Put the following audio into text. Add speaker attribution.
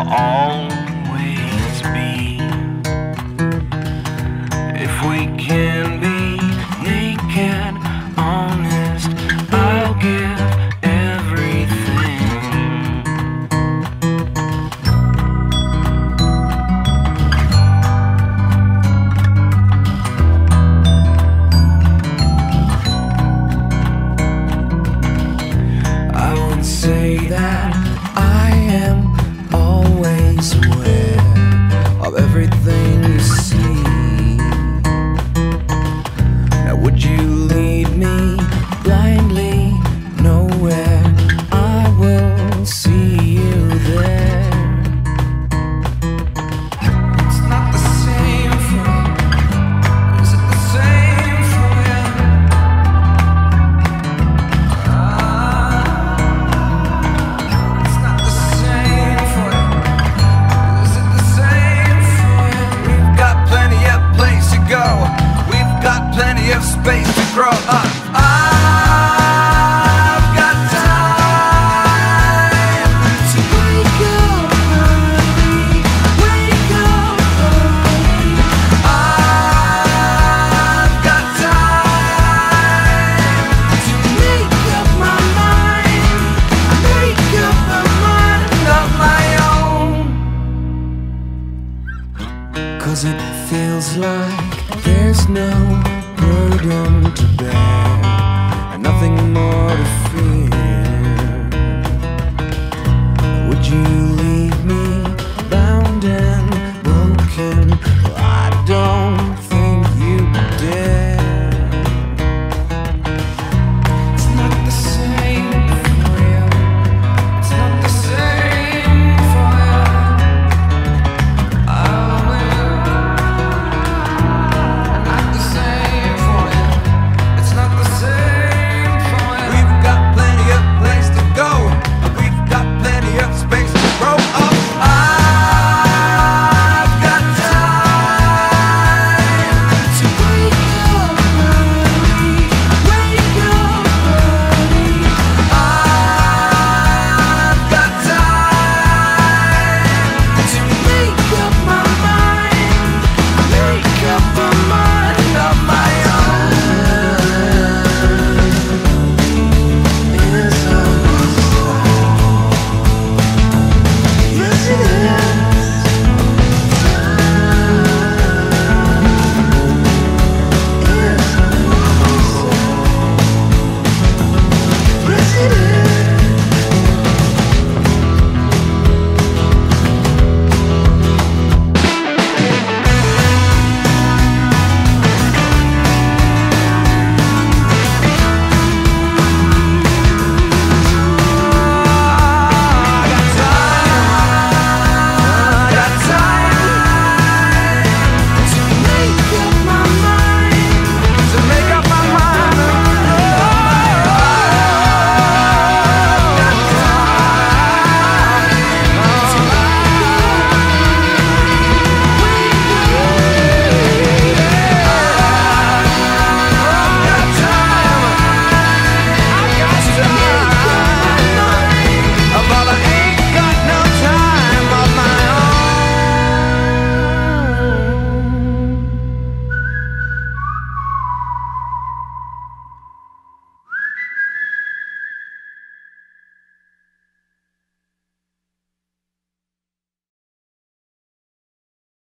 Speaker 1: always be. If we can be naked, honest, I'll give everything. I would say that I am always aware of everything you see. Now would you lead me blindly nowhere? I will see you there. It's not the same for you. Is it the same for you? It's not the same for you. Is it the same for you? We've got plenty of place to go. We've got plenty of space to grow up. I've got time to wake up early, wake up early. I've got time to make up my mind, make up my mind of my own. 'Cause it feels like there's no burden to bear and nothing more to fear. Would you